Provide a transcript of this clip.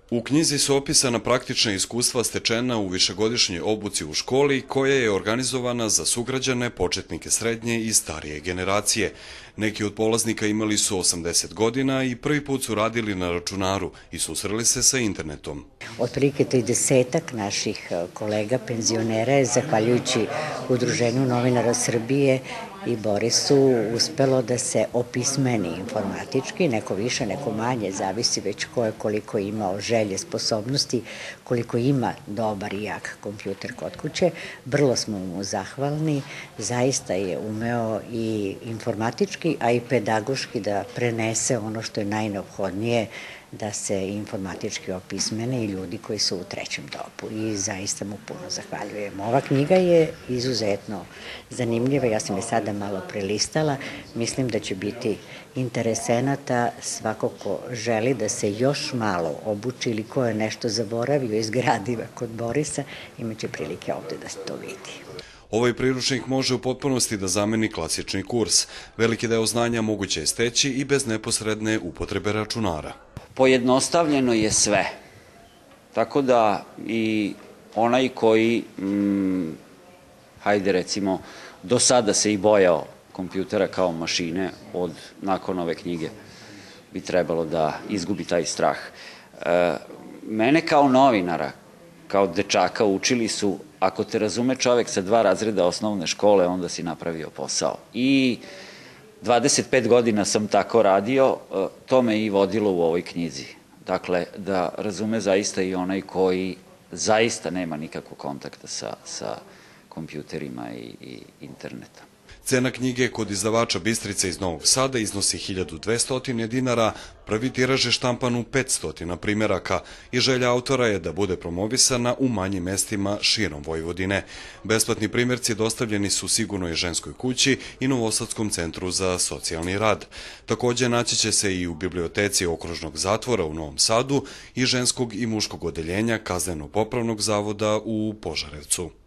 U knjizi su opisana praktična iskustva stečena u višegodišnjoj obuci u školi koja je organizovana za sugrađane, početnike srednje i starije generacije. Neki od polaznika imali su 80 godina i prvi put su radili na računaru i susreli se sa internetom. Otprilike 30 naših kolega penzionera je, zahvaljujući Udruženju novinara Srbije i Borisu, uspelo da se opismeni informatički, neko više, neko manje, zavisi već ko je koliko imao želje, sposobnosti, koliko ima dobar i jak kompjuter kod kuće. Vrlo smo mu zahvalni, zaista je umeo i informatički, a i pedagoški da prenese ono što je najneophodnije, da se informatički opismene i ljudi koji su u trećem dobu, i zaista mu puno zahvaljujem. Ova knjiga je izuzetno zanimljiva, ja sam je sada malo prelistala, mislim da će biti interesenata svako ko želi da se još malo obuči ili ko je nešto zaboravio iz gradiva kod Borisa, imaće prilike ovde da se to vidi. Ovaj priručnik može u potpunosti da zameni klasični kurs. Veliki deo znanja moguće je steći i bez neposredne upotrebe računara. Pojednostavljeno je sve, tako da i onaj koji, hajde recimo, do sada se i bojao kompjutera kao mašine, nakon ove knjige bi trebalo da izgubi taj strah. Mene kao novinara, kao dečaka učili su, ako te razume čovek sa 2 razreda osnovne škole, onda si napravio posao. I 25 godina sam tako radio, to me i vodilo u ovoj knjizi. Dakle, da razume zaista i onaj koji zaista nema nikakvog kontakta sa kompjuterima i internetom. Cena knjige kod izdavača Bistrica iz Novog Sada iznosi 1200 dinara, prvi tiraž je štampan u 500 primeraka i želja autora je da bude promovisana u manjim mestima širom Vojvodine. Besplatni primjerci dostavljeni su Sigurnoj ženskoj kući i Novosadskom centru za socijalni rad. Takođe naći će se i u biblioteci Okružnog zatvora u Novom Sadu i ženskog i muškog odeljenja Kazneno-popravnog zavoda u Požarevcu.